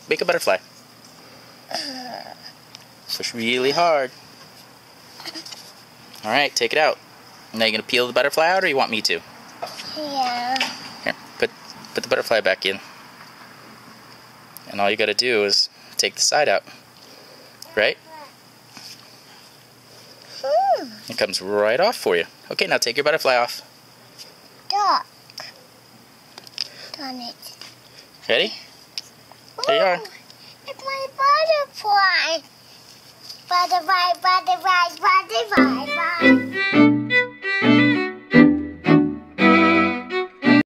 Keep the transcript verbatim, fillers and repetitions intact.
make a butterfly. Push really hard. Alright, take it out. Now you gonna peel the butterfly out, or you want me to? Yeah. Here, put put the butterfly back in. And all you gotta do is take the side out. Right? Hmm. It comes right off for you. Okay, now take your butterfly off. Duck. Done it. Ready? There you are. It's my butterfly. Butterfly, butterfly, butterfly, butterfly.